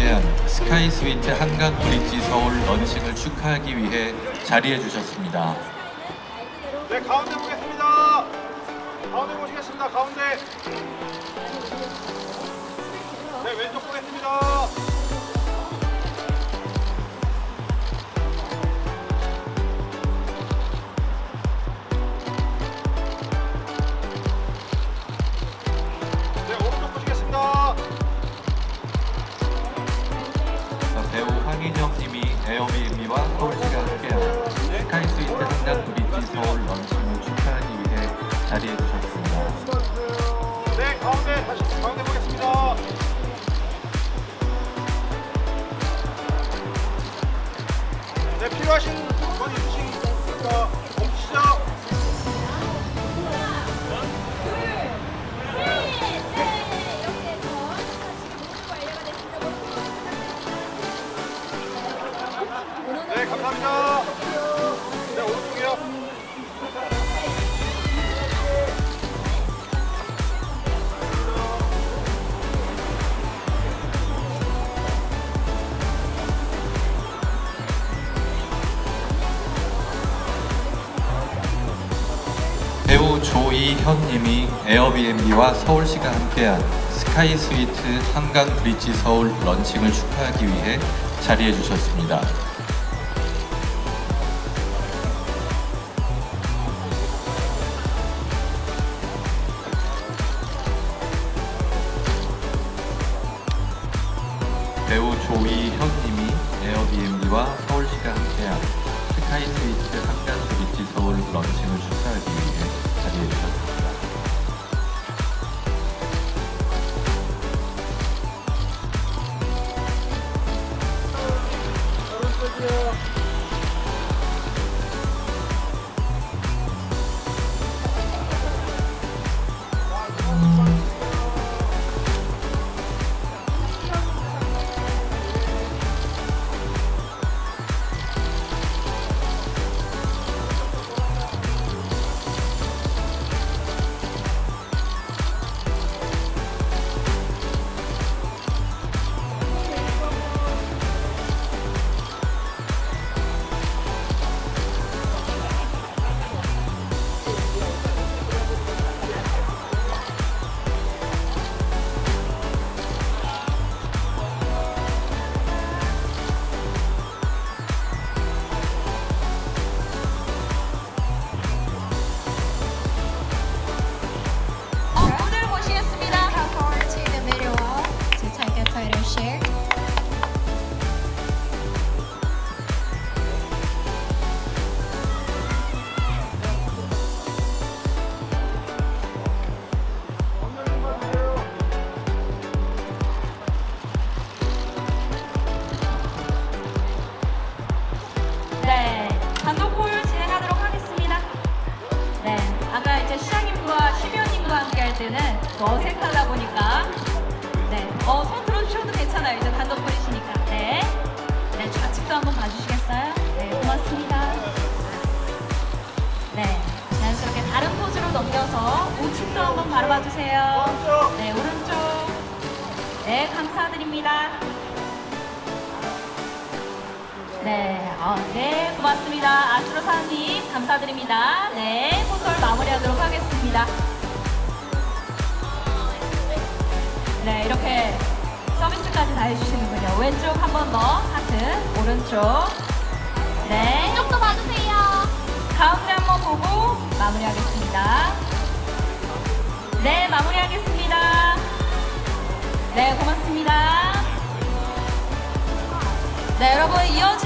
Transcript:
함께한 스카이 스위트 한강 브릿지 서울 런칭을 축하하기 위해 자리해 주셨습니다. 네, 가운데 보겠습니다. 가운데 보시겠습니다. 가운데. 네, 왼쪽 보겠습니다. 네, 오른쪽 보시겠습니다. 배우 황인영 님이 에어비앤비와 서울시가 함께한 스카이 스위트 한강 브릿지 서울 런칭을 축하하기 위해 자리해 주셨습니다. 네, 가운데 다시 가운데 보겠습니다. 네, 필요하신 건 있으신가? 멈추시죠. 네, 감사합니다. 네, 오른쪽이요. 배우 조이현 님이 에어비앤비와 서울시가 함께한 스카이 스위트 한강 브릿지 서울 런칭을 축하하기 위해 자리해 주셨습니다. 배우 조이현 님이 에어비앤비와 서울시가 함께한 스카이 스위트 한강 브릿지 서울 런칭을 축하하기 위해 자리해 주셨습니다. 때는 어색하다 보니까 손 들어주셔도 괜찮아요. 이제 단독 보이시니까. 네, 좌측도 한번 봐주시겠어요? 네, 고맙습니다. 네, 자연스럽게 다른 포즈로 넘겨서 우측도 한번 바라봐 주세요. 네, 오른쪽. 네, 감사드립니다. 네, 고맙습니다. 아수로 사장님 감사드립니다. 네, 포토를 마무리하도록 하겠습니다. 네, 이렇게 서비스까지 다 해주시는군요. 왼쪽 한 번 더 하트, 오른쪽. 네, 이쪽도 봐주세요. 가운데 한번 보고 마무리하겠습니다. 네, 마무리하겠습니다. 네, 고맙습니다. 네, 여러분 이어지